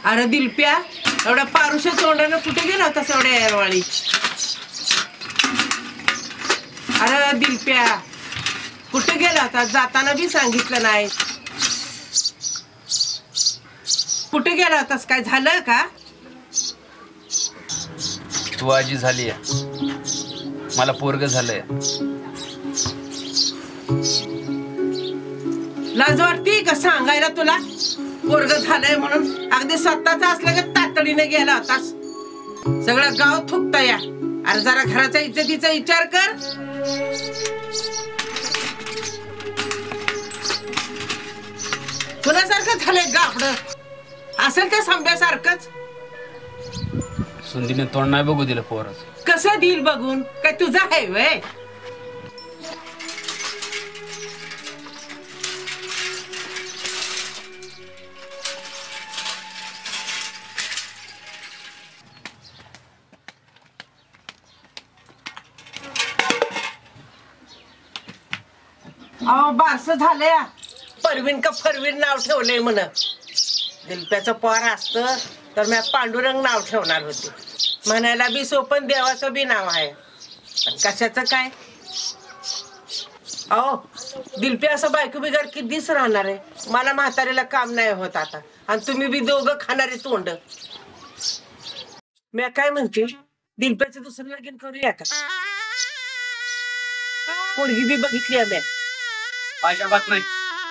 अरे दिलप्या, एवढ्या पारुशा तोंडानं कुठे गेला होतास एवढ्या एरवाळी? अरे दिलप्या, कुठे गेला होता? जाताना बी सांगितलं नाही. कुठे गेला होतास? काय झालं का? तू आजी झाली मला पोरग झालंय. लाज वाटते का सांगायला तुला? पोरग झालंय म्हणून अगदी स्वतःच असलं का तातडीने गेला होतास. सगळं गाव थुकत या. अरे जरा घराचा इज्जतीचा विचार कर. कुणासारखं झालंय गाफड? असेल त्या संब्यासारखंच. सुंदीने तोंड नाही बघू दिलं पोरच. कसं देईल बघून? काय तुझा आहे वय? अहो बारस झालंय. परवीन का फरवीन नाव ठेवलंय म्हण. दिलप्याचं पोर असतं तर मी पांडुरंग नाव ठेवणार होते. म्हणायला बी सोपन, देवाचं बी नाव आहे. पण कशाचं काय? अहो दिलप्या असं बायको बिगार किती दिवस राहणार आहे? मला म्हातारीला काम नाही होत आता. आणि तुम्ही बी दोघं खाणारे तोंड. मी काय म्हणते, दिलप्याचं दुसरं लगीन करूया का? पोरगी बी बघितली आहे. अजिबात नाही.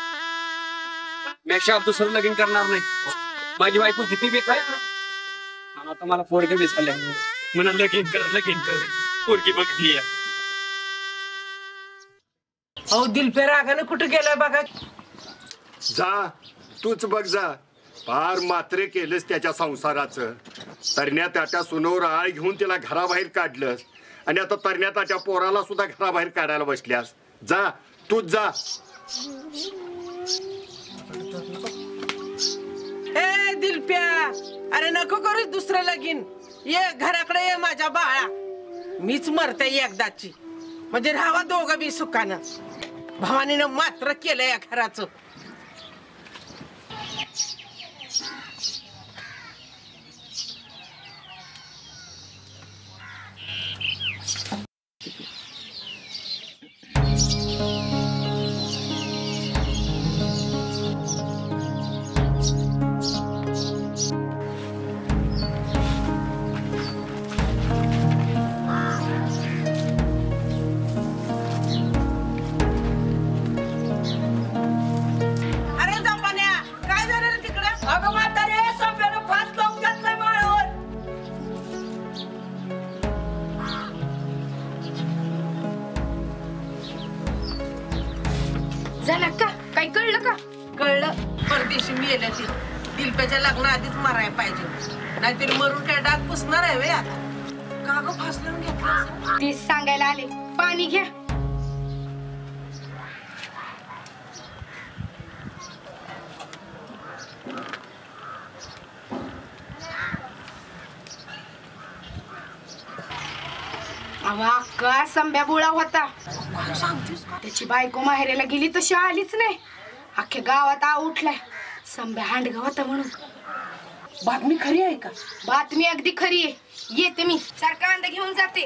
मी दुसरं लगीन करणार नाही. माझी बायको किती बी काय आता मला पोरग बी झालंय म्हणून लगीन कर पोरगी बघली. अहो दिलप्या रागाने कुठे गेलाय बघा. जा तूच बघ जा. फार मात्रे केलंस त्याच्या संसाराचं. तरण्या त्याच्या सुनवर आळ घेऊन तिला घराबाहेर काढलंस आणि आता तरण्या त्याच्या पोराला सुद्धा घराबाहेर काढायला बसल्यास. जा तूच जा. ए दिलप्या, अरे नको करूच दुसरं लगीन. ये घराकडे ये माझ्या बाळा. मीच मरते एकदाची, म्हणजे राहावा दोघं बी सुखानं. भवानीनं मात्र केलं या घराचं. झालं का? काय कळलं का? कळलं. परदेशी मी येल्या ती दिलप्याच्या लग्ना आधीच मारायला पाहिजे. नाहीतरी मरून काय डाग पुसणार आहे वे आता. का ग फासलून घेतलं? तीच सांगायला आले. पाणी घ्या. अक्का संभ्या बुळा होता. त्याची बायको माहेराला गेली तशी आलीच नाही. अख्ख्या गावात उठलाय. संभ्या हांडगा होता म्हणून. बातमी खरी आहे का? बातमी अगदी खरी आहे. येते मी. सारखा अंदा घेऊन जाते.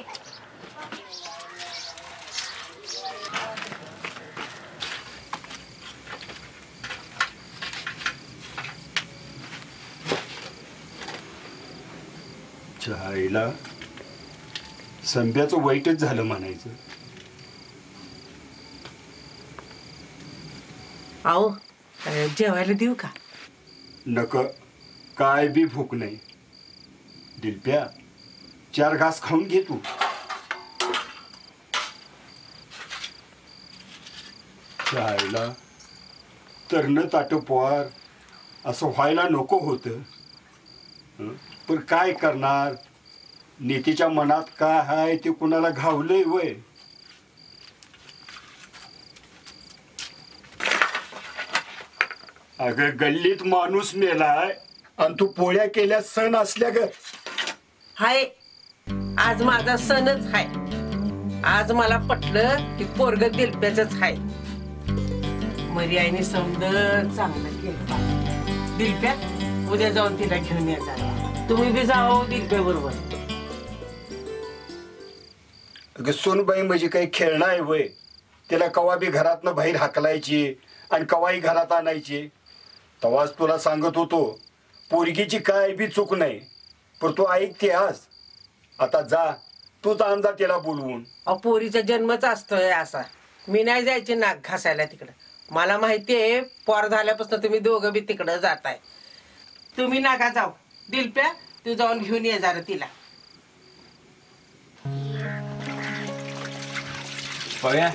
चायला संभ्याचं वाईटच झालं म्हणायचं. अहो जेवायला देऊ का? नक, काय बी भूक नाही. दिलप्या 4 घास खाऊन घे तू. चायला तरण ताट पोहार असं व्हायला नको होतं. पण काय करणार? नीतीच्या मनात काय आहे ते कुणाला घावलंय वय. अगं गल्लीत माणूस मेलाय आणि तू पोळ्या केल्या सण असल्या ग. हाय, आज माझा सणच हाय. आज मला पटलं की पोरग दिलप्याचंच हाय. मर्यादेने समज चांगलं केलं. दिलप्या उद्या जाऊन तिला घेऊन यायचा. तुम्ही बी जाओ दिलप्या बरोबर. अगं सोनबाई म्हणजे काही खेळणं आहे वय. तिला कवा बी घरातनं बाहेर हाकलायची आणि कवाही घरात आणायची. तेव्हाच तुला सांगत होतो पोरगीची काय बी चूक नाही, पण तू ऐकते आज. आता जा तूच आणजा तिला बोलवून. पोरीचा जन्मच असतोय असा. मी नाही जायचे नाक घासायला तिकडं. मला माहितीये पोर झाल्यापासून तुम्ही दोघं बी तिकडं जाताय. तुम्ही नाका जाऊ. दिलप्या तू जाऊन घेऊन ये जरा तिला. पव्या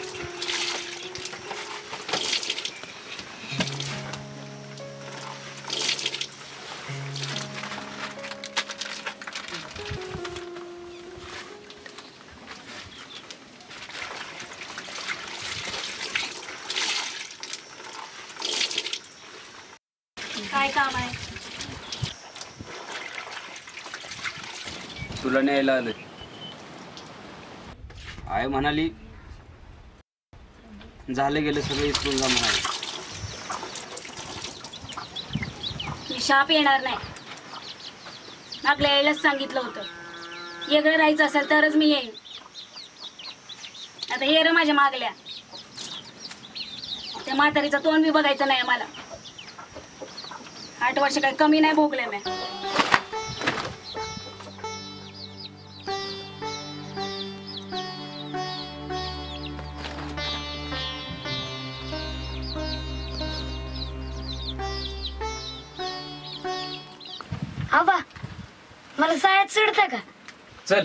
काय काम आहे? तुला न्यायला आलोय. आई म्हणाली झालं गेलं सगळं इथून जा म्हणाले. मी शाप येणार नाही. आपल्या यायलाच सांगितलं होतं. वेगळं राहायचं असेल तरच मी येईन. आता हे रे माझ्या मागल्या. त्या म्हातारीचं तोंड बी बघायचं नाही मला. 8 वर्ष काही कमी नाही भोगले मी. आबा मला शाळेत सोडता का? चल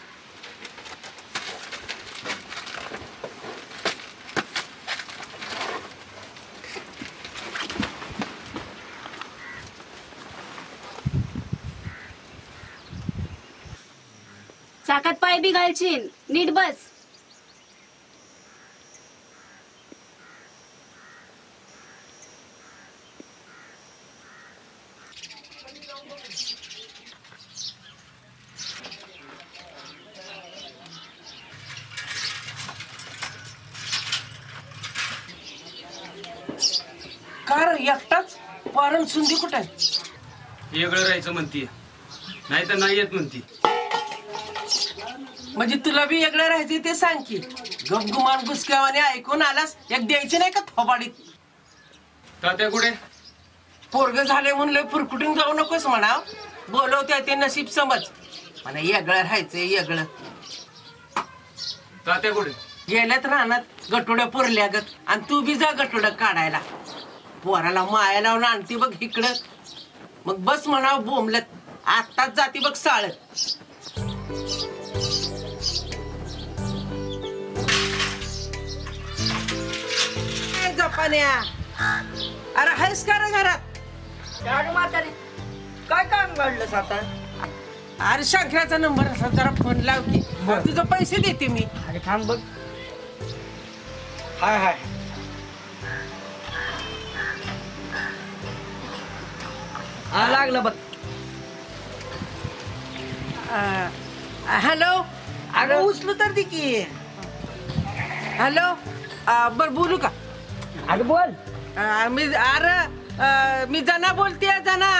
चाकात पाय बी घालशील. नीट बस. कार एकटाच पारण सुंदी कुठे? वेगळं राहायचं म्हणतीये, नाही तर नाही येत म्हणती. म्हणजे तुला बी वेगळं राहायचं ते सांग की. गपगुमान बुसक्यावाने ऐकून आलास एक द्यायचे नाही का थोबाडीत? तात्या कुठे? पोरग झाले म्हणलं फुरकुटून जाऊ नकोस म्हणा. बोलवते ते नशीब समज. मला वेगळं राहायचंय वेगळं. तात्या कुठे? गेल्यात रानात गटोड्या पुरल्या गत. आणि तू बी जा गटोड्या काढायला. पोराला माया लावून आणते बघ इकडं. मग बस म्हणावं बोंबलत. आत्ताच जाती बघ साळत. जपान्या अरे आहेस का रे घरात? काय काम काढलंस आता? अरे शंकराचा नंबर असा जरा फोन लाव की. तुझं पैसे देते मी. अरे थांब बघ. हाय हाय लागलं बघ. हॅलो. अगं उचलू तर दे की. हॅलो. बर बोलू का? अगं बोल. मी जना बोलते जना.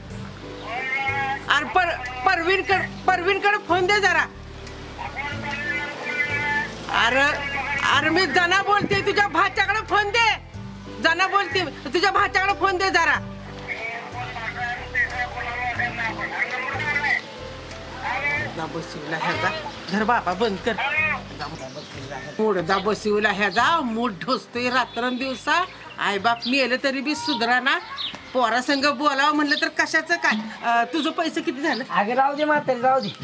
अरे परवीनकडे फोन दे जरा. अरे मी जना बोलते. तुझ्या भाच्याकडे फोन दे. जना बोलते. तुझ्या भाच्याकडे फोन दे जरा. बसविला ह्याचा घर बाबा बंद कर. मुडदा बसविला ह्याचा मूठ ढोसतोय रात्रंदिवसा. आई बाप मेलं तरी बी सुधरा ना. पोरा संग बोलावं म्हणलं तर कशाचं काय. तुझं पैसे किती झालं? अगं राहू दे म्हातारी राहू दे.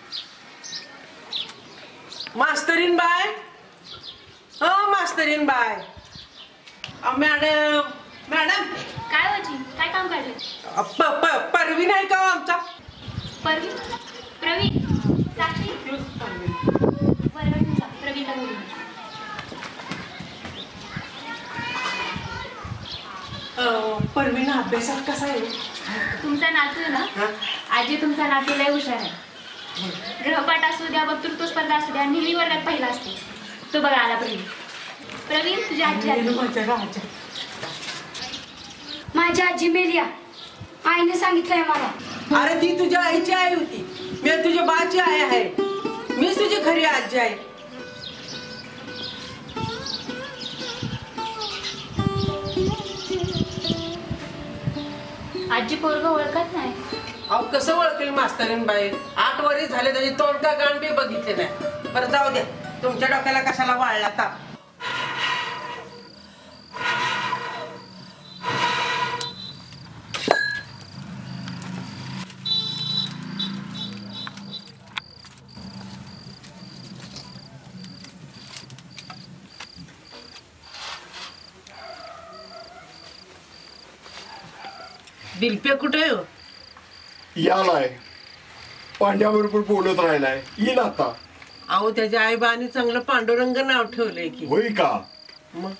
मास्तरीन बाय. मास्तरीन बाय. मॅडम मॅडम काय होती? काय काम काढलं? परवीन आहे का हो आमचा? प्रवीण साक्षी प्रवीणला बोलू. परवीन अभ्यासात कसा आहे? तुमचा नातू आहे ना? आजी तुमचा नातू लय हुशार आहे. ग्रहपाठ असू द्या, वक्तृत्व स्पर्धा असू द्या, नेहमी वर्गात पहिला असतो. तो बघा आला प्रवीण. तुझी आजी आली. माझी आजी मेलिया आईने सांगितलंय मला. अरे ती तुझ्या आईची आई होती, मी तुझ्या बाची आई आहे. मीच तुझी खरी आजी आहे. आजी पोरग ओळखत नाही. अहो कसं ओळखेल मास्तरीन बाई? 8 वर्ष झाले त्याची तोंड का गाण बी बघितले नाही. बरं जाऊ द्या, तुमच्या डोक्याला कशाला वाळला ताप. दिलप्या कुठे आहे हो? यालाय पांड्याबरोबर बोलत राहिलाय, येईल आता. अहो त्याच्या आई बानी चांगलं पांडुरंग नाव ठेवलंय की. होय का? मग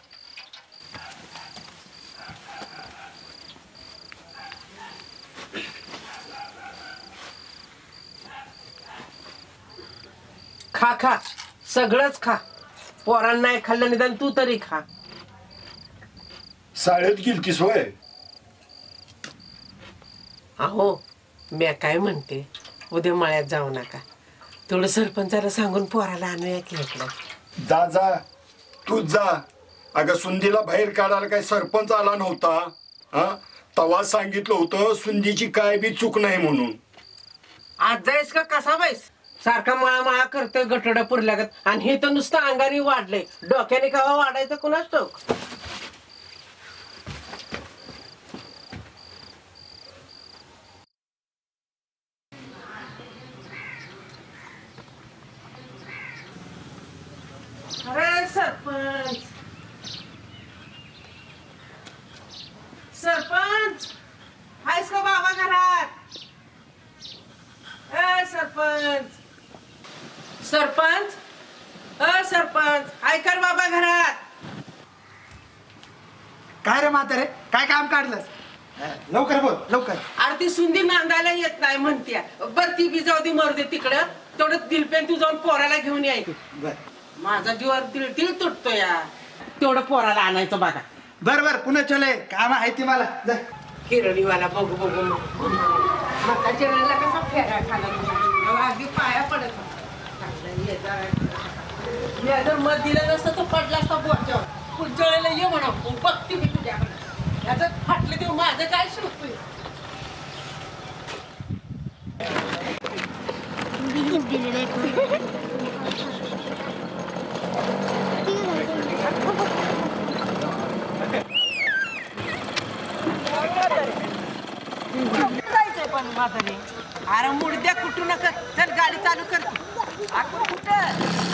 खा खा, सगळंच खा. पोरांना नाही खाल्लं निदान तू तरी खा. शाळेत गेलतीस होय? अहो मी काय म्हणते, उद्या मळ्यात जाऊ नका. थोडं सरपंचाला सांगून पोराला आणूया की इकडं. जा जा, तूच जा. अगं सुंदीला बाहेर काढायला काय सरपंच आला नव्हता? हा, तवा सांगितलं होतं सुंदीची काय बी चूक नाही म्हणून. आज जायस का कसा बाईस? सारखा मळा मळा करतोय गटोड्या पुरल्यागत, आणि हे तर नुसतं अंगाने वाढलंय. डोक्याने कवा वाढायचं कुणाच ठाऊक. अरे सरपंच, सरपंच आहेस का बाबा घरात? ए सरपंच, सरपंच, सरपंच ऐका रे बाबा घरात. काय रे म्हातारे, काय काम काढलंस? लवकर बोल लवकर. अरे ती सुंदी नांदायला येत नाही म्हणत्या. बर ती बी जाऊ दे, मरू दे तिकडं. तेवढं दिलपेन तू जाऊन पोराला घेऊन यायची. बर माझा जीवावर तिळ तुटतो या. तेवढं पोराला आणायचं बघा. बर बर, पुन्हा चले, काम आहे ती मला. जा. किरणीवाला बघू बघू मका चिरलेला कसा फेरा खाला, अगदी पाया पडत होता. मी जर मत दिलं नसतं तर पडला असता बोच्यावर. पुढच्या वेळेला ये म्हणा, बघते मी तुझ्याकडे. याचं फाटलं ते माझं काय शिकतोय. जायचंय पण म्हातारी. अरे मुडद्या कुठू नका, चल गाडी चालू कर. कुठं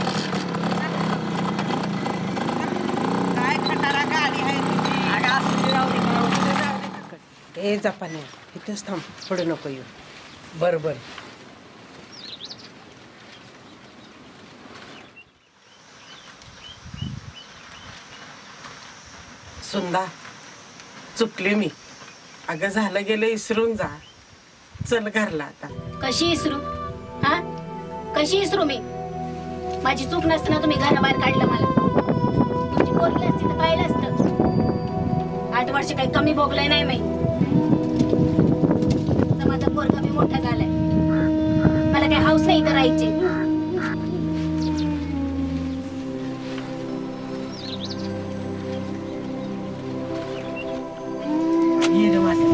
काय खटारा गाडी आहे तुझी. ए जपाने इथेच थांब, पुढे नको येऊ. बरोबर. सुंदा चुकले मी. अगं झालं गेलं, इसरून जा. चल घरला आता. कशी इसरू? हा, कशी इसरू मी? माझी चूक नसताना तुम्ही घराबाहेर काढलं मला. तुमची पोरगी असती तर पाहिलं असतं. 8 वर्ष काही कमी भोगलंय नाही मी. तर माझा पोरगा बी मोठा झालाय. मला काही हौस नाही इथं राहायची. ये रे माझ्या.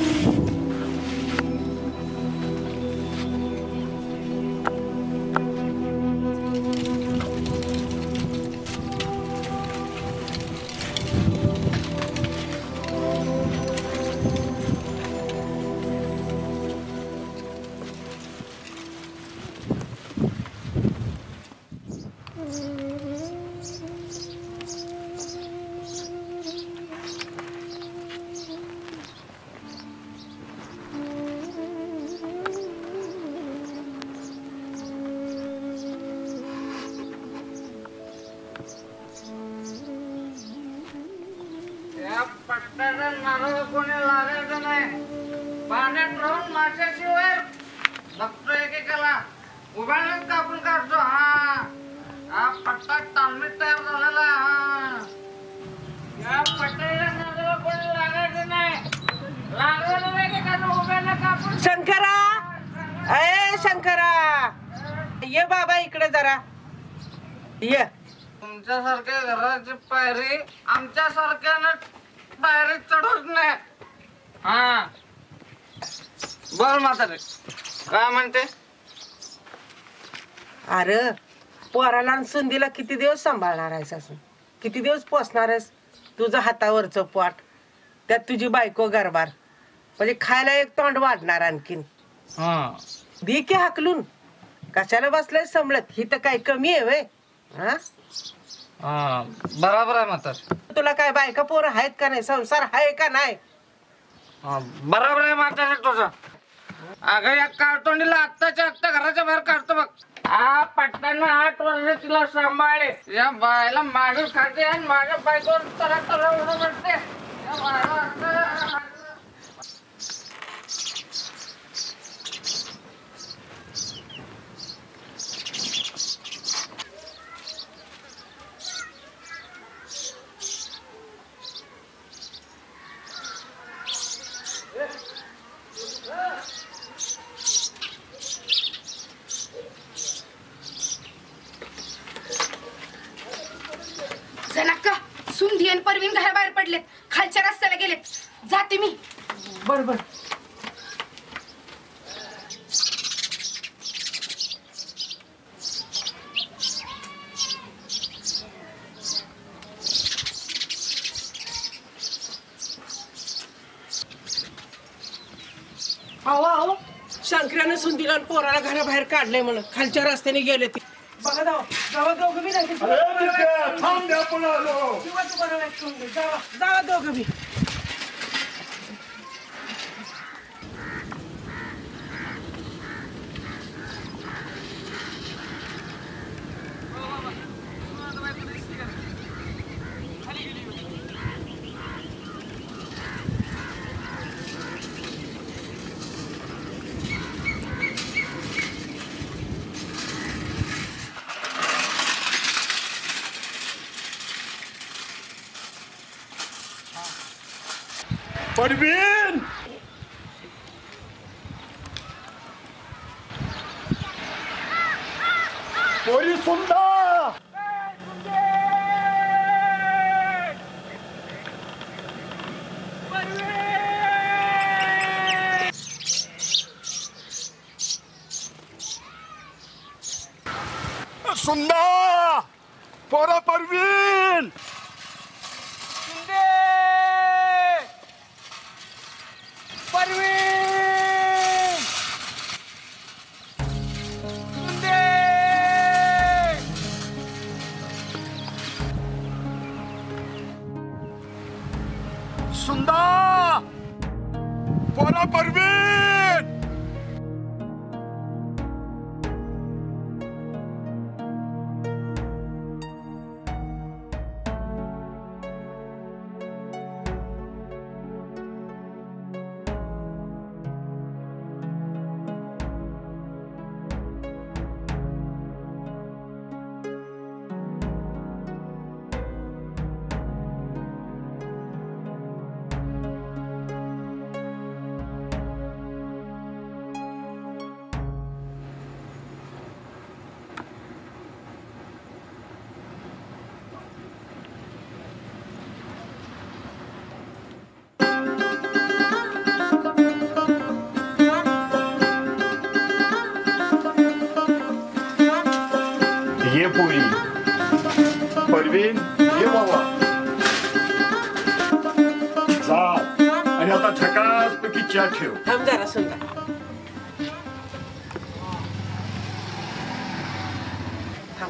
पट्ट्याचं नारळ कोणी लागायचं नाही. पाण्यात राहून माशाशिवाय बघतो एकेकाला उभ्यानेच कापून काढतो. हा पट्टा तालमीत तयार झालेला. या पट्ट्याच्या नारळ कोणी लागायचं नाही. लागलं नाही उभ्याला कापून शंकरा, अय शंकरा, ये बाबा इकडे जरा ये. तुमच्यासारख्या घराची पायरी आमच्यासारख्यानं पायरी चढवत नाही. हा बोल म्हातारे, काय म्हणते? अरे पोराला आणि सुंदीला किती दिवस सांभाळणार आहेस असून, किती दिवस पोसणार आहेस? तुझं हातावरचं पोट, त्यात तुझी बायको गरबार, म्हणजे खायला एक तोंड वाढणार आणखीन. दी की हाकलून, कशाला बसलाय समळत? ही तर काय कमी आहे वय? हा, बराबर आहे म्हातारे. तुला काय बायका पोरं आहेत का नाही? संसार आहे का नाही? बराबर आहे म्हातारे तुझं. अगं या कार्टोनीला आत्ताच्या आत्ता घराच्या बाहेर काढतो बघ. हा पटकन 8 वर्ष तिला सांभाळले. या बायला मागे खाते आणि माझ्या बायकोवर तरा उडून पडते. या बायला जनक्का, सुंदी आणि परवीन घराबाहेर पडलेत, खालच्या रस्त्याला गेलेत. जाते मी. बरोबर. अहो शंकराने सुंदीला आणि पोराला घराबाहेर काढलंय म्हणून खालच्या रस्त्याने गेले ते. बघा जावा जावा दोघं बी नाही. थांब द्या पुन्हा आलो. जावा जावा दोघं बी. परवीन, पोरी सुंदा, सुंदा, पोरा परवीन, सुंदा, पोरा परवीन. ये पोरी परवीन, ये बाबा जा आणि आता झकास पैकी चहा ठेव. थांब जरा सुंदर. थांब.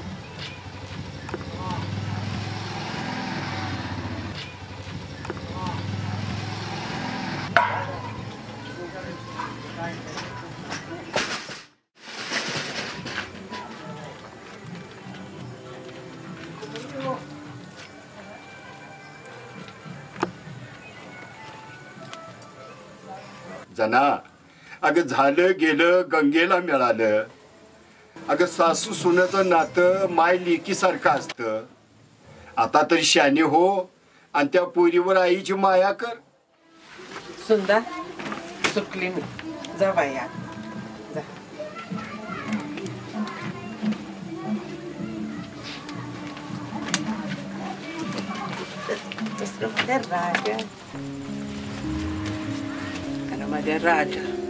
जना, अगं झालं गेलं गंगेला मिळालं. अगं सासू सुनेचं नातं माय लेकी सारखं असतं. आता तरी शाने हो आणि त्या पोरीवर आईची माया कर. सुंदर चुकली मी जा बाया जा माझ्या राजा माझ्या राजा